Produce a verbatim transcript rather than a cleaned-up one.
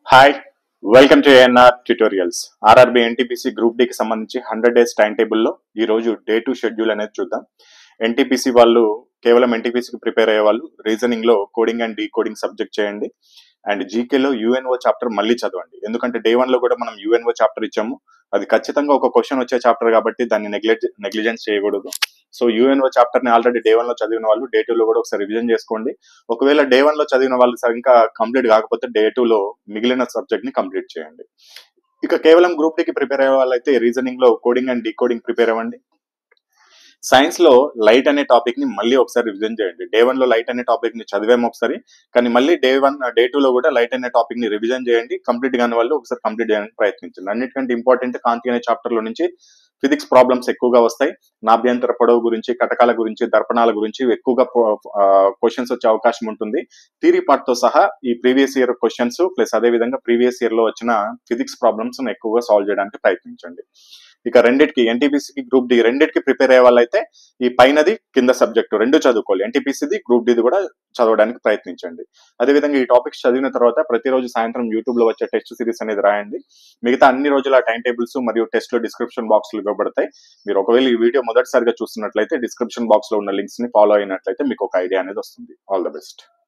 Hi, welcome to ANR tutorials. RRB NTPC group D కి సంబంధించి hundred days time టేబుల్లో ఈ రోజు డే టూ షెడ్యూల్ అనేది చూద్దాం. ఎన్టీపీసీ వాళ్ళు కేవలం ఎన్టీపీసీకి ప్రిపేర్ అయ్యే వాళ్ళు రీజనింగ్ లో coding and decoding subject చేయండి. అండ్ జీకేలో యూఎన్ఓ చాప్టర్ మళ్ళీ చదవండి, ఎందుకంటే డే వన్ లో కూడా మనం యూఎన్ఓ చాప్టర్ ఇచ్చాము. అది ఖచ్చితంగా ఒక క్వశ్చన్ వచ్చే చాప్టర్ కాబట్టి దాన్ని నెగ్లెక్ట్ నెగ్లిజెన్స్ చేయకూడదు. సో యూఎన్ఓ చాప్టర్ ని ఆల్రెడీ డే వన్ లో చదివిన వాళ్ళు డే టూ లో కూడా ఒకసారి రివిజన్ చేసుకోండి. ఒకవేళ డే వన్ లో చదివిన వాళ్ళు ఇంకా కంప్లీట్ కాకపోతే డే టూ లో మిగిలిన సబ్జెక్ట్ ని కంప్లీట్ చేయండి. ఇక కేవలం గ్రూప్ డి కి ప్రిపేర్ అయ్యే వాళ్ళైతే రీజనింగ్ లో కోడింగ్ అండ్ డీకోడింగ్ ప్రిపేర్ అవ్వండి. సైన్స్ లో లైట్ అనే టాపిక్ ని మళ్ళీ ఒకసారి రివిజన్ చేయండి. డే వన్ లో లైట్ అనే టాపిక్ ని చదివాము ఒకసారి, కానీ మళ్ళీ డే వన్ డే టూ లో కూడా లైట్ అనే టాపిక్ ని రివిజన్ చేయండి. కంప్లీట్ కాని వాళ్ళు ఒకసారి కంప్లీట్ చేయడానికి ప్రయత్నించండి. అన్నిటికంటే ఇంపార్టెంట్ కాంతి అనే చాప్టర్ లో నుంచి ఫిజిక్స్ ప్రాబ్లమ్స్ ఎక్కువగా వస్తాయి. నాభ్యంతర పొడవు గురించి, కటకాల గురించి, దర్పణాల గురించి ఎక్కువగా క్వశ్చన్స్ వచ్చే అవకాశం ఉంటుంది. థియరీ పార్ట్ తో సహా ఈ ప్రీవియస్ ఇయర్ క్వశ్చన్స్ ప్లస్ అదే విధంగా ప్రీవియస్ ఇయర్ లో వచ్చిన ఫిజిక్స్ ప్రాబ్లమ్స్ ఎక్కువగా సాల్వ్ చేయడానికి ప్రయత్నించండి. ఇక రెండింటికి ఎన్టీపీసీకి గ్రూప్ డి రెండింటికి ప్రిపేర్ అయ్యే వాళ్ళైతే ఈ పైనది కింద సబ్జెక్టు రెండు చదువుకోవాలి. ఎన్టీపీసీది గ్రూప్ డిది కూడా చదవడానికి ప్రయత్నించండి. అదేవిధంగా ఈ టాపిక్స్ చదివిన తర్వాత ప్రతిరోజు సాయంత్రం యూట్యూబ్ లో వచ్చే టెస్ట్ సిరీస్ అనేది రాయండి. మిగతా అన్ని రోజుల టైం టేబుల్స్ మరియు టెస్ట్ లో డిస్క్రిప్షన్ బాక్స్ లో ఇవ్వబడతాయి. మీరు ఒకవేళ ఈ వీడియో మొదటిసారిగా చూస్తున్నట్లయితే డిస్క్రిప్షన్ బాక్స్ లో ఉన్న లింక్స్ ని ఫాలో అయినట్లయితే మీకు ఒక ఐడియా అనేది వస్తుంది. All the best.